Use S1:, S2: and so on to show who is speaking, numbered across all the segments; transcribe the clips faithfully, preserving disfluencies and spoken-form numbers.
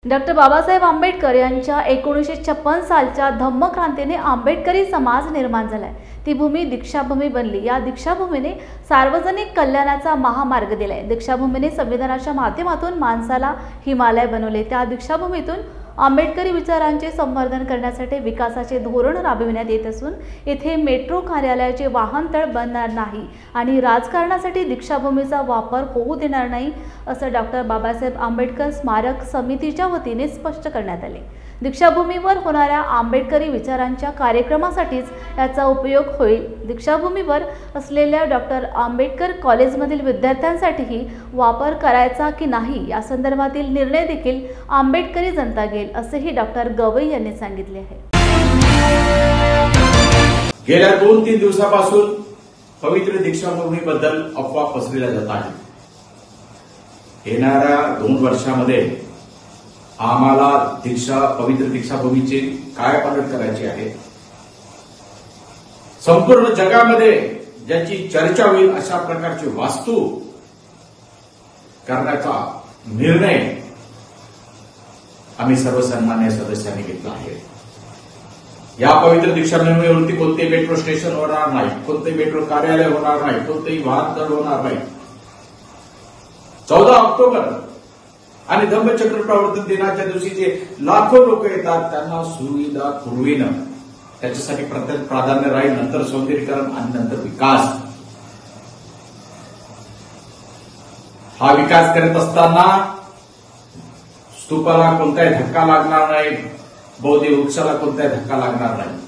S1: Doctor Babasaheb Ambedkar यांच्या एकोणीसशे छप्पन सालच्या धम्मक्रांतीने आंबेडकरी समाज निर्माण झालाय। ती भूमी दीक्षाभूमी बनली। या दीक्षाभूमीने सार्वजनिक कल्याणाचा महामार्ग दिलाय। दीक्षाभूमीने संविधानाच्या माध्यमातून माणसाला हिमालय बनवले। त्या दीक्षाभूमीतून आंबेडकरी विचारांचे संवर्धन करण्यासाठी विकासाचे धोरण राबविण्यात येत असून येथे मेट्रो कार्यालयाचे वाहनतळ बनणार नाही आणि राजकारणासाठी दीक्षाभूमीचा वापर होऊ देणार नाही असं डॉक्टर बाबासाहेब आंबेडकर स्मारक समितीच्या वतीने स्पष्ट करण्यात आले। दीक्षाभूमीवर होणाऱ्या आंबेडकरी विचारांच्या कार्यक्रमासाठीच याचा उपयोग होईल। दीक्षाभूमीवर असलेल्या डॉक्टर आंबेडकर कॉलेजमधील विद्यार्थ्यांसाठीही वापर करायचा की नाही या संदर्भातील निर्णय देखील आंबेडकरी जनता घेईल असेही डॉक्टर गवई यांनी सांगितले आहे।
S2: गेल्या दोन तीन दिवसापासून पवित्र दीक्षाभूमीबद्दल अफवा पसरविल्या जात आहेत। येणाऱ्या दोन वर्षामध्ये आम्हाला दीक्षा पवित्र दीक्षाभूमीची कायापालट करायची आहे। संपूर्ण जगामध्ये ज्याची चर्चा होईल अशा प्रकारची वास्तू करण्याचा निर्णय आम्ही सर्व सन्मान्य सदस्यांनी घेतला आहे। या पवित्र दीक्षाभूमीवरती कोणतेही मेट्रो स्टेशन होणार नाही, कोणतेही मेट्रो कार्यालय होणार नाही, कोणतेही वाहनतळ होणार नाही। चौदा ऑक्टोबर आणि धम्मचक्र प्रवर्तन दिनाच्या दिवशी जे लाखो लोक येतात त्यांना सुविधा पुरविणं त्याच्यासाठी प्रथम प्राधान्य राहील, नंतर सौंदर्यीकरण आणि नंतर विकास। हा विकास करत असताना स्तूपाला कोणताही धक्का लागणार नाही, बौद्ध वृक्षाला कोणताही धक्का लागणार नाही।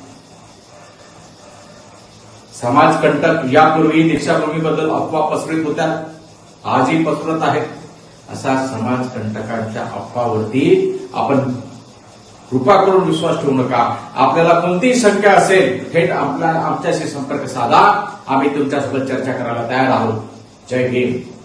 S2: समाजकंटक यापूर्वी दीक्षाभूमीबद्दल अफवा पसरवित होत्या, आजही पसरत आहेत। असा समाजकंटकांच्या अफवावरती आपण कृपा करून विश्वास ठेवू नका। आपल्याला कोणतीही शंका असेल थेट आपल्या आमच्याशी संपर्क साधा, आम्ही तुमच्यासोबत चर्चा करायला तयार आहोत। जय हिंद।